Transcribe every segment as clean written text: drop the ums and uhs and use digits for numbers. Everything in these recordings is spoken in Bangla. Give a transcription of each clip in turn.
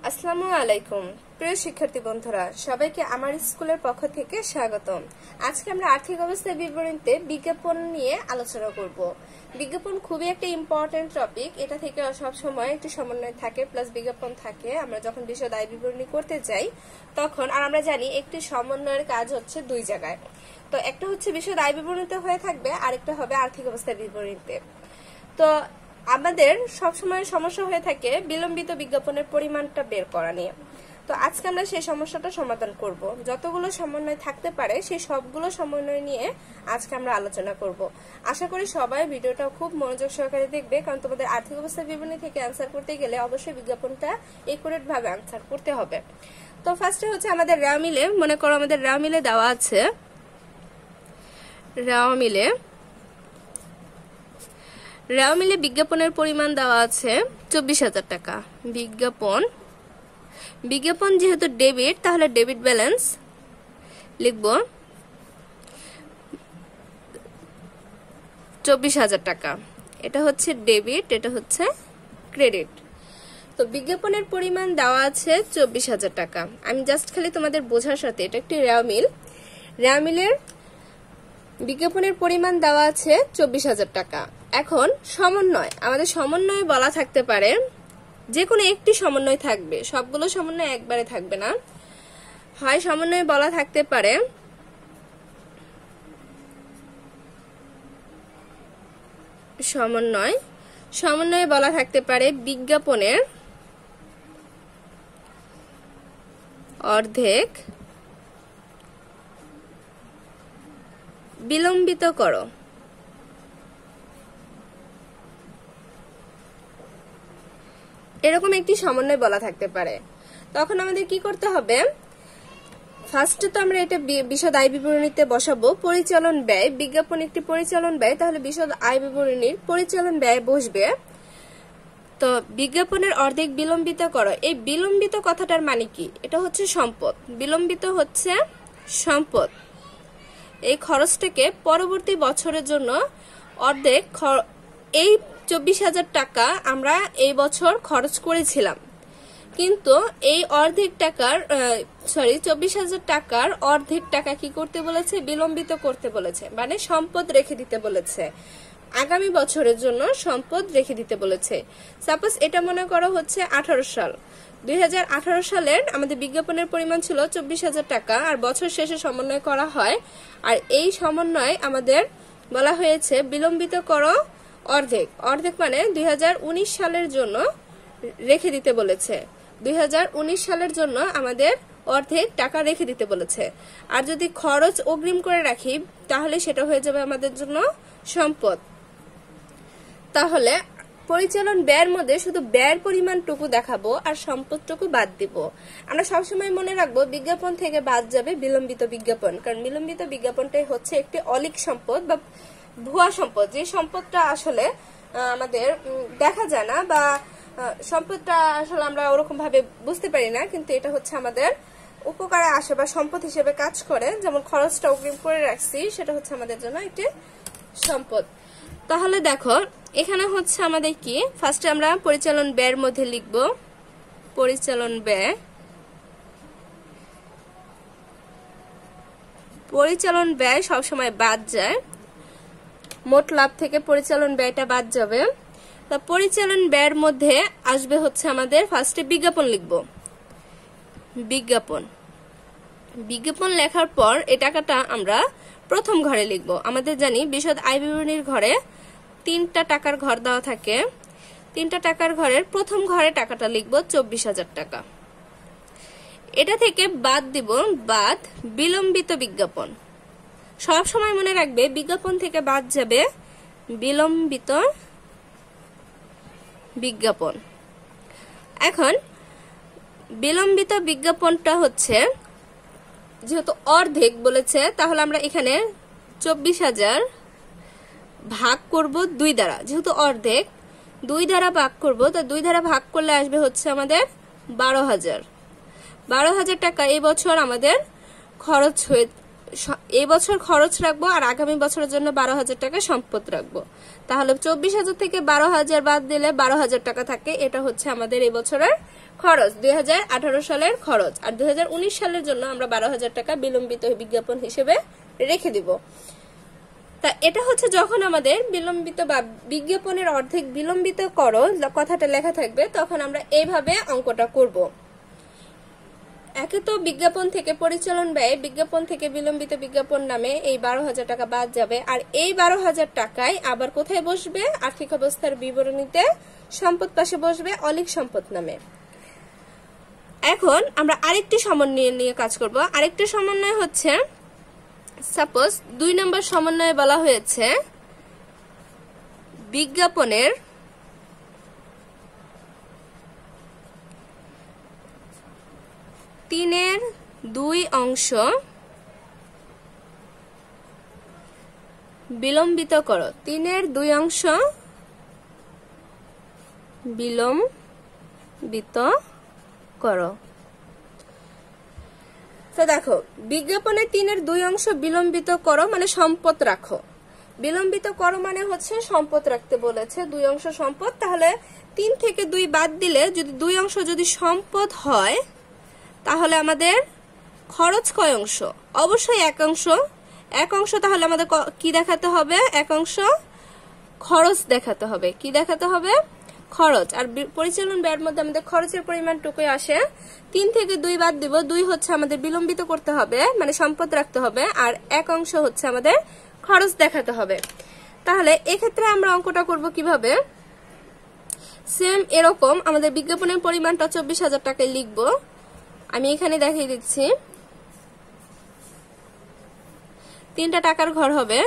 আসসালামু আলাইকুম প্রিয় শিক্ষার্থী বন্ধুরা, সবাইকে আমার স্কুলের পক্ষ থেকে স্বাগতম। আজকে আমরা আর্থিক অবস্থার বিবরণীতে বিজ্ঞাপন নিয়ে আলোচনা করব। বিজ্ঞাপন খুবই একটা ইম্পর্টেন্ট টপিক। এটা থেকে সব সময় একটি সমন্বয় থাকে, প্লাস বিজ্ঞাপন থাকে। আমরা যখন বিশদ আয় বিবরণী করতে যাই তখন, আর আমরা জানি একটি সমন্বয়ের কাজ হচ্ছে দুই জায়গায়। তো একটা হচ্ছে বিশদ আয় বিবরণীতে হয়ে থাকবে, আরেকটা হবে আর্থিক অবস্থার বিবরণীতে। তো আমাদের সবসময় সমস্যা হয়ে থাকে বিলম্বিত বিজ্ঞাপনের পরিমাণটা বের করা নিয়ে। তো আজকে আমরা সেই সমস্যাটা সমাধান করব। যতগুলো সমন্বয় থাকতে পারে সেই সবগুলো সমন্বয় নিয়ে আজকে আমরা আলোচনা করব। আশা করি সবাই ভিডিওটা খুব মনোযোগ সহকারে দেখবে, কারণ তোমাদের আর্থিক অবস্থার বিবরণী থেকে অ্যান্সার করতে গেলে অবশ্যই বিজ্ঞাপনটা একুরেট ভাবে অ্যান্সার করতে হবে। তো ফার্স্টে হচ্ছে আমাদের রেওয়া মিলে, মনে করো আমাদের রেওয়া মিলে দেওয়া আছে, রেওয়া মিলে বিজ্ঞাপনের পরিমাণ দেওয়া আছে 24,000 টাকা। বিজ্ঞাপন যেহেতু ডেবিট, তাহলে ডেবিট ব্যালেন্স লিখব 24,000 টাকা। এটা হচ্ছে ডেবিট, এটা হচ্ছে ক্রেডিট। তো বিজ্ঞাপনের পরিমাণ দেওয়া আছে 24,000 টাকা। আমি জাস্ট খালি তোমাদের বোঝার সাথে, এটা একটি রেওয়া মিলের বিজ্ঞাপনের পরিমাণ দেওয়া আছে 24,000 টাকা। এখন সমন্বয়, আমাদের সমন্বয় বলা থাকতে পারে, যে কোনো একটি সমন্বয় থাকবে, সবগুলো সমন্বয় একবারে থাকবে না। হয় সমন্বয় বলা থাকতে পারে সমন্বয় বলা থাকতে পারে বিজ্ঞাপনের অর্ধেক বিলম্বিত করো। এরকম একটি সমন্বয় বলা থাকতে পারে। তখন আমাদের কি করতে হবে? ফার্স্টে তো আমরা এটা বিশদ আয় বিবরণীতে বসাবো পরিচালন ব্যয়। বিজ্ঞাপন একটি পরিচালন ব্যয়, তাহলে বিশদ আয় বিবরণীর পরিচালন ব্যয় বসবে। তো বিজ্ঞাপনের অর্ধেক বিলম্বিত করো, এই বিলম্বিত কথাটার মানে কি? এটা হচ্ছে সম্পদ। বিলম্বিত হচ্ছে সম্পদ। এই খরচটাকে পরবর্তী বছরের জন্য অর্ধেক, এই 24,000 টাকা আমরা এই বছর খরচ করেছিলাম, কিন্তু এই অর্ধেক টাকার 24,000 টাকার অর্ধেক টাকা কি করতে বলেছে? বিলম্বিত করতে বলেছে, মানে সম্পদ রেখে দিতে বলেছে। আগামী বছরের জন্য সম্পদ রেখে দিতে বলেছে। সাপোজ এটা মনে করো হচ্ছে 18 সাল। 2018 সালের আমাদের বিজ্ঞাপনের পরিমাণ ছিল 24,000 টাকা, আর বছর শেষে সমন্বয় করা হয়। আর এই সমন্বয় আমাদের বলা হয়েছে বিলম্বিত করো অর্ধেক মানে 2019 সালের জন্য রেখে দিতে বলেছে। 2019 সালের জন্য আমাদের অর্ধেক টাকা রেখে দিতে বলেছে। আর যদি খরচ অগ্রিম করে রাখি তাহলে সেটা হয়ে যাবে আমাদের জন্য সম্পদ। তাহলে পরিচালন ব্যয়ের মধ্যে শুধু ব্যয়ের পরিমাণটুকু দেখাবো আর সম্পদটুকু বাদ দিব। আমরা সবসময় মনে রাখবো বিজ্ঞাপন থেকে বাদ যাবে বিলম্বিত বিজ্ঞাপন, কারণ বিলম্বিত বিজ্ঞাপনটাই হচ্ছে একটি অলিক সম্পদ বা ভুয়া সম্পদ, যে সম্পদটা আসলে আমাদের দেখা যায় না, বা সম্পদটা আসলে আমরা ওরকম ভাবে বুঝতে পারি না, কিন্তু এটা হচ্ছে আমাদের উপকারে আসে বা সম্পদ হিসেবে কাজ করে। যেমন খরচটা অগ্রিম করে রাখছি, সেটা হচ্ছে আমাদের জন্য একটি সম্পদ। তাহলে দেখো এখানে হচ্ছে আমাদের কি, ফার্স্টে আমরা পরিচালন ব্যয়ের মধ্যে লিখব পরিচালন ব্যয় সবসময় বাদ যায়, মোট লাভ থেকে পরিচালন ব্যয়টা বাদ যাবে। তা পরিচালন ব্যয়ের মধ্যে আসবে হচ্ছে আমাদের ফার্স্টে বিজ্ঞাপন লিখব। বিজ্ঞাপন লেখার পর এই টাকাটা আমরা প্রথম ঘরে লিখব। আমাদের জানি বিশদ আয় বিবরণীর ঘরে 3টা টাকার ঘর দেওয়া থাকে। 3টা টাকার ঘরের প্রথম ঘরে টাকাটা লিখব 24,000 টাকা। এটা থেকে বাদ দিব বিলম্বিত বিজ্ঞাপন। সব সময় মনে রাখবে বিজ্ঞাপন থেকে বাদ যাবে বিলম্বিত বিজ্ঞাপন। এখন বিলম্বিত বিজ্ঞাপনটা হচ্ছে যেহেতু অর্ধেক বলেছে, তাহলে আমরা এখানে 24,000 ভাগ করব 2 দ্বারা। যেহেতু অর্ধেক 2 দ্বারা ভাগ করব, তো 2 দ্বারা ভাগ করলে আসবে হচ্ছে আমাদের 12,000 টাকা। এই বছর আমাদের খরচ এই বছর খরচ রাখবো, আর আগামী বছরের জন্য 12,000 টাকা সম্পদ রাখবো। তাহলে 24,000 থেকে 12,000 বাদ দিলে 12,000 টাকা থাকে। এটা হচ্ছে আমাদের এই বছরের খরচ 2018 সালের খরচ, আর 2019 সালের জন্য আমরা 12,000 টাকা বিলম্বিত বিজ্ঞাপন হিসেবে রেখে দিব। তা এটা হচ্ছে যখন আমাদের বিলম্বিত বা বিজ্ঞাপনের অর্ধেক বিলম্বিত করো কথাটা লেখা থাকবে, তখন আমরা এইভাবে অঙ্কটা করব। একে তো বিজ্ঞাপন থেকে পরিচালন ব্যয়, বিজ্ঞাপন থেকে বিলম্বিত বিজ্ঞাপন নামে এই 12,000 টাকা বাদ যাবে, আর এই 12,000 টাকায় আবার কোথায় বসবে? আর্থিক অবস্থার বিবরণীতে সম্পদ পাশে বসবে অলিক সম্পদ নামে। এখন আমরা আরেকটি সমন্বয় নিয়ে কাজ করব। আরেকটি সমন্বয় হচ্ছে, সাপোজ 2 নম্বর সমন্বয়ে বলা হয়েছে বিজ্ঞাপনের তিনের 2 অংশ বিলম্বিত করো। 3-এর 2 অংশ বিলম্বিত করো। তো দেখো, বিজ্ঞাপনের 3-এর 2 অংশ বিলম্বিত করো মানে সম্পদ রাখো। বিলম্বিত করো মানে হচ্ছে সম্পদ রাখতে বলেছে, 2 অংশ সম্পদ। তাহলে 3 থেকে 2 বাদ দিলে যদি 2 অংশ যদি সম্পদ হয়, তাহলে আমাদের খরচ কয় অংশ? অবশ্যই 1 অংশ। 1 অংশ তাহলে আমাদের কি দেখাতে হবে? 1 অংশ খরচ দেখাতে হবে। কি দেখাতে হবে? খরচ। আর পরিচালন ব্যয়ের মধ্যে আমাদের খরচের পরিমাণটুকুই আসে। 3 থেকে 2 বাদ দিব। 2 হচ্ছে আমাদের বিলম্বিত করতে হবে মানে সম্পদ রাখতে হবে, আর 1 অংশ হচ্ছে আমাদের খরচ দেখাতে হবে। তাহলে এক্ষেত্রে আমরা অঙ্কটা করব কিভাবে? সেম এরকম আমাদের বিজ্ঞাপনের পরিমাণটা 24,000 টাকায় লিখব। আমি এখানে দেখিয়ে দিচ্ছি। 3টা টাকার ঘর হবে।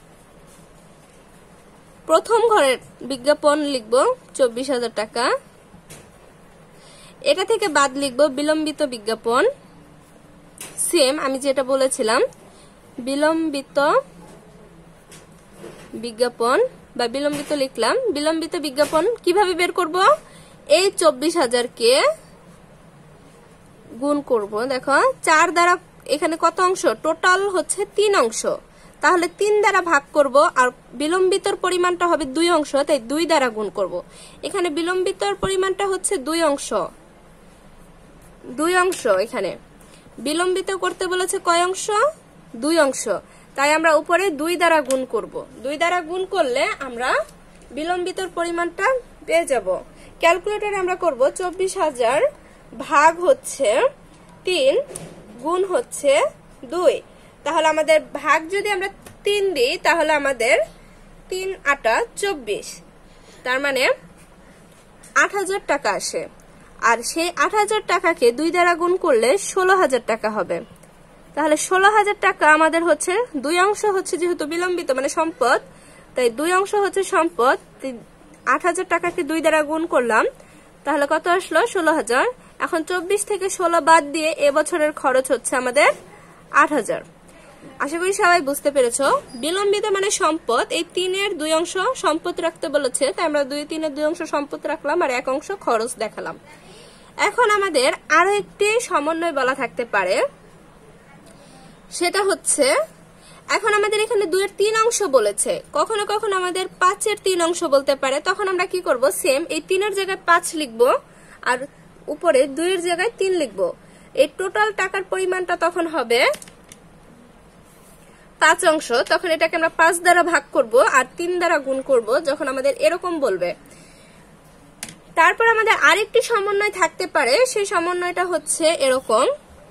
প্রথম ঘরের বিজ্ঞাপন লিখব 24,000 টাকা। এটা থেকে বাদ লিখব বিলম্বিত বিজ্ঞাপন। সেম আমি যেটা বলেছিলাম, বিলম্বিত বিজ্ঞাপন বা বিলম্বিত লিখলাম। বিলম্বিত বিজ্ঞাপন কিভাবে বের করব? এই 24,000 কে গুণ করব। দেখো 4 দ্বারা এখানে কত অংশ? টোটাল হচ্ছে 3 অংশ। তাহলে 3 দ্বারা ভাগ করব, আর বিলম্বিতর পরিমাণটা হবে 2 অংশ, তাই 2 দ্বারা গুণ করব। এখানে বিলম্বিতর পরিমাণটা হচ্ছে 2 অংশ। 2 অংশ এখানে বিলম্বিত করতে বলেছে কয় অংশ? 2 অংশ। তাই আমরা উপরে 2 দ্বারা গুণ করব। 2 দ্বারা গুণ করলে আমরা বিলম্বিতর পরিমাণটা পেয়ে যাব। ক্যালকুলেটরে আমরা করব 24,000 ভাগ হচ্ছে 3 গুণ হচ্ছে 2। তাহলে আমাদের ভাগ যদি আমরা 3 দিই, তাহলে আমাদের 3 8 24, তার মানে 8,000 টাকা আসে। আর সেই 8,000 টাকাকে 2 দ্বারা গুণ করলে 16,000 টাকা হবে। তাহলে 16,000 টাকা আমাদের হচ্ছে 2 অংশ হচ্ছে যেহেতু বিলম্বিত মানে সম্পদ, তাই 2 অংশ হচ্ছে সম্পদ। 8,000 টাকাকে 2 দ্বারা গুণ করলাম, তাহলে কত আসলো? 16,000। এখন 24 থেকে 16 বাদ দিয়ে এবছরের খরচ হচ্ছে আমাদের 8,000। আশা করি সবাই বুঝতে পেরেছো। বিলম্বিত মানে সম্পদ। এই 3-এর 2 অংশ সম্পদ রাখতে বলেছে, তাই আমরা 3-এর 2 অংশ সম্পদ রাখলাম আর 1 অংশ খরচ দেখালাম। এখন আমাদের আরো একটি সমন্বয় বলা থাকতে পারে, সেটা হচ্ছে এখন আমাদের এখানে 2-এর 3 অংশ বলেছে, কখনো কখনো আমাদের 5-এর 3 অংশ বলতে পারে। তখন আমরা কি করব? সেম এই 3-এর জায়গায় 5 লিখব আর উপরে 2-এর জায়গায় 3 লিখব। এই টোটাল টাকার পরিমাণটা তখন হবে 5 অংশ। তখন এটাকে আমরা 5 দ্বারা ভাগ করব আর 3 দ্বারা গুণ করব যখন আমাদের এরকম বলবে। তারপর আমাদের আরেকটি সমন্বয় থাকতে পারে, সেই সমন্বয়টা হচ্ছে এরকম,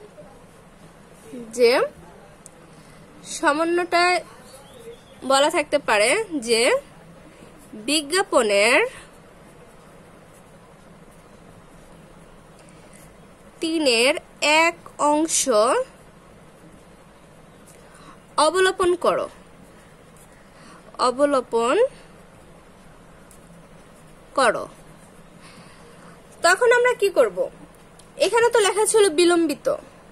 যে সমন্বয়টা বলা থাকতে পারে যে বিজ্ঞাপনের 3-এর 1 অংশ অবলোপন করো। অবলোপন করো। তখন আমরা কি করব? এখানে তো লেখা ছিল বিলম্বিত,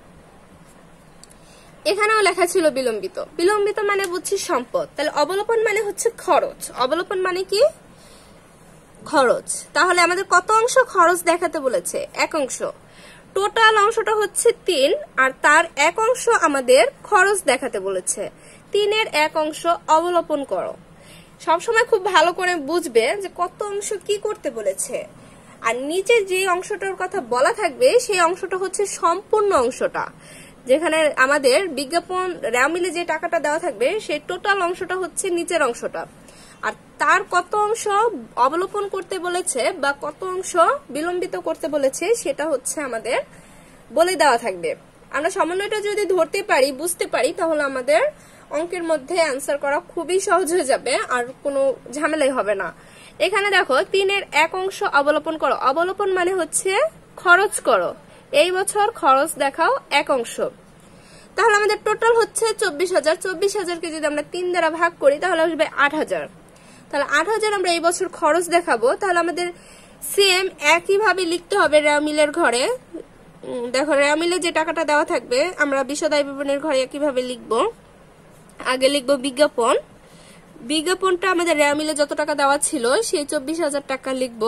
এখানেও লেখা ছিল বিলম্বিত। বিলম্বিত মানে বুঝছি সম্পদ, তাহলে অবলোপন মানে হচ্ছে খরচ। অবলোপন মানে কি? খরচ। তাহলে আমাদের কত অংশ খরচ দেখাতে বলেছে? 1 অংশ। টোটাল অংশটা হচ্ছে 3 আর তার 1 অংশ আমাদের খরচ দেখাতে বলেছে। 3-এর 1 অংশ অবলোপন করো। সবসময় খুব ভালো করে বুঝবে যে কত অংশ কি করতে বলেছে। আর নিচে যে অংশটার কথা বলা থাকবে সেই অংশটা হচ্ছে সম্পূর্ণ অংশটা, যেখানে আমাদের বিজ্ঞাপন রেওয়া মিলে যে টাকাটা দেওয়া থাকবে সেই টোটাল অংশটা হচ্ছে নিচের অংশটা। আর তার কত অংশ অবলোপন করতে বলেছে বা কত অংশ বিলম্বিত করতে বলেছে সেটা হচ্ছে আমাদের বলে দেওয়া থাকবে। আমরা সমন্বয়টা যদি ধরতে পারি, বুঝতে পারি, তাহলে আমাদের অঙ্কের মধ্যে অ্যান্সার করা খুবই সহজ হয়ে যাবে, আর কোনো ঝামেলাই হবে না। এখানে দেখো 3-এর 1 অংশ অবলোপন করো। অবলোপন মানে হচ্ছে খরচ করো, এই বছর খরচ দেখাও 1 অংশ। তাহলে আমাদের টোটাল হচ্ছে 24,000। 24,000কে যদি আমরা 3 দ্বারা ভাগ করি তাহলে আসবে 8,000। তাহলে 8,000 আমরা এই বছর খরচ দেখাবো। তাহলে আমাদের সেম একইভাবে লিখতে হবে রেওয়া মিলের ঘরে। দেখো রেওয়া মিলে যে টাকাটা দেওয়া থাকবে আমরা বিশদ আয় বিবরণীর ঘরে একইভাবে লিখবো। আগে লিখবো বিজ্ঞাপন। বিজ্ঞাপনটা আমাদের রেওয়া মিলে যত টাকা দেওয়া ছিল সেই 24,000 টাকা লিখবো।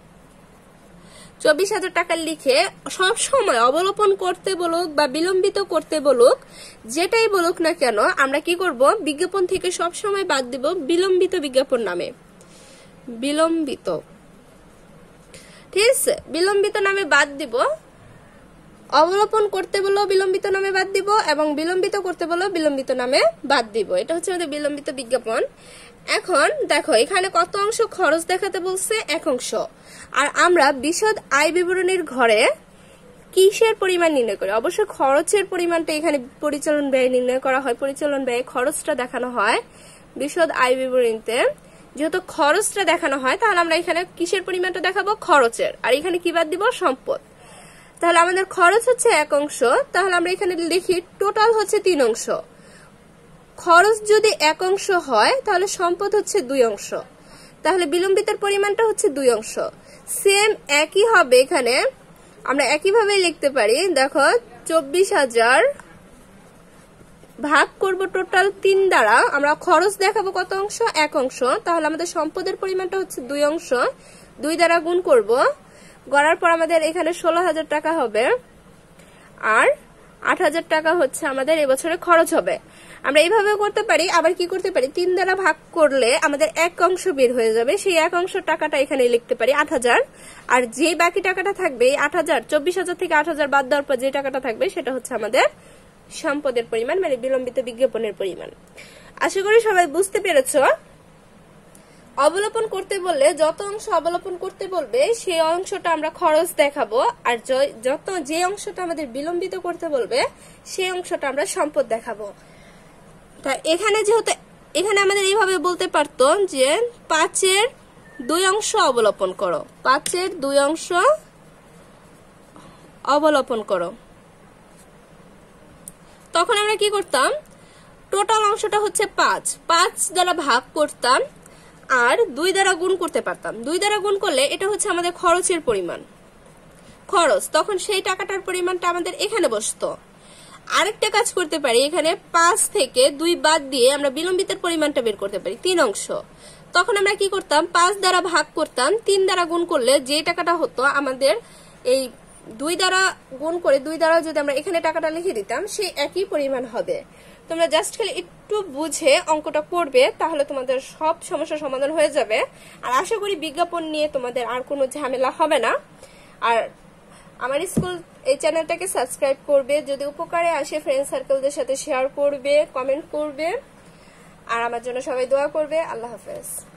24,000 টাকা লিখে সব সময় অবলোপন করতে বলুক বা বিলম্বিত করতে বলুক, যেটাই বলুক না কেন, আমরা কি করব, বিজ্ঞাপন থেকে সব সময় বাদ দিব বিলম্বিত বিজ্ঞাপন নামে। বিলম্বিত, ঠিক আছে, বিলম্বিত নামে বাদ দিব। অবলোপন করতে বললেও বিলম্বিত নামে বাদ দিব এবং বিলম্বিত করতে বললেও বিলম্বিত নামে বাদ দিব। এটা হচ্ছে আমাদের বিলম্বিত বিজ্ঞাপন। এখন দেখো এখানে কত অংশ খরচ দেখাতে বলছে, 1 অংশ। আর আমরা বিশদ আয় বিবরণীর ঘরে কিসের পরিমাণ নির্ণয় করি? অবশ্যই খরচের পরিমাণটা এখানে পরিচালন ব্যয় নির্ণয় করা হয়। পরিচালন ব্যয় খরচটা দেখানো হয় বিশদ আয় বিবরণীতে। যেহেতু খরচটা দেখানো হয় তাহলে আমরা এখানে কিসের পরিমাণটা দেখাবো, খরচের। আর এখানে কি বাদ দিব, সম্পদ। তাহলে আমাদের খরচ হচ্ছে 1 অংশ। তাহলে আমরা এখানে লিখি টোটাল হচ্ছে 3 অংশ। খরচ যদি 1 অংশ হয় তাহলে সম্পদ হচ্ছে 2 অংশ। তাহলে বিলম্বিতের পরিমাণটা হচ্ছে 2 অংশ। সেম একই হবে এখানে, আমরা একইভাবে লিখতে পারি। দেখো 24,000 ভাগ করব টোটাল 3 দ্বারা, আমরা খরচ দেখাবো কত অংশ, 1 অংশ। তাহলে আমাদের সম্পদের পরিমাণটা হচ্ছে 2 অংশ। 2 দ্বারা গুণ করব, গড়ার পর আমাদের এখানে 16,000 টাকা হবে। আর 8,000 টাকা হচ্ছে আমাদের এবছরে খরচ হবে। আমরা এইভাবেও করতে পারি, আবার কি করতে পারি, 3 দ্বারা ভাগ করলে আমাদের 1 অংশ বের হয়ে যাবে। সেই 1 অংশ টাকাটা এখানে লিখতে পারি 8,000। আর যে বাকি টাকাটা থাকবে 8,000, 24,000 থেকে 8,000 বাদ দেওয়ার পর যে টাকাটা থাকবে সেটা হচ্ছে আমাদের সম্পদের পরিমাণ, মানে বিলম্বিত বিজ্ঞাপনের পরিমাণ। আশা করি সবাই বুঝতে পেরেছো। অবলোপন করতে বললে যত অংশ অবলোপন করতে বলবে সেই অংশটা আমরা খরচ দেখাবো, আর যে অংশটা আমাদের বিলম্বিত করতে বলবে সেই অংশটা আমরা সম্পদ দেখাবো। তা এখানে যেহেতু এখানে আমাদের এইভাবে বলতে পারতো যে 5-এর 2 অংশ অবলোপন করো, 5-এর 2 অংশ অবলোপন করো। তখন আমরা কি করতাম, টোটাল অংশটা হচ্ছে 5 দ্বারা ভাগ করতাম আর 2 দ্বারা গুণ করতে পারতাম। 2 দ্বারা গুণ করলে এটা হচ্ছে আমাদের খরচের পরিমাণ, খরচ। তখন সেই টাকাটার পরিমাণটা আমাদের এখানে বসতো। আরেকটা কাজ করতে পারি, এখানে 5 থেকে 2 বাদ দিয়ে আমরা বিলম্বিতের পরিমাণটা বের করতে পারি, 3 অংশ। তখন আমরা কি করতাম, 5 দ্বারা ভাগ করতাম, 3 দ্বারা গুণ করলে যে টাকাটা হতো আমাদের এই 2 দ্বারা গুণ করে 2 দ্বারা যদি আমরা এখানে টাকাটা লিখে দিতাম সেই একই পরিমাণ হবে। তোমরা জাস্ট খালি একটু বুঝে অঙ্কটা করবে, তাহলে তোমাদের সব সমস্যার সমাধান হয়ে যাবে। আর আশা করি বিজ্ঞাপন নিয়ে তোমাদের আর কোনো ঝামেলা হবে না। আর আমার স্কুল এই চ্যানেলটাকে সাবস্ক্রাইব করবে, যদি উপকারে আসে ফ্রেন্ড সার্কেলদের সাথে শেয়ার করবে, কমেন্ট করবে। আর আমার জন্য সবাই দোয়া করবে। আল্লাহ হাফেজ।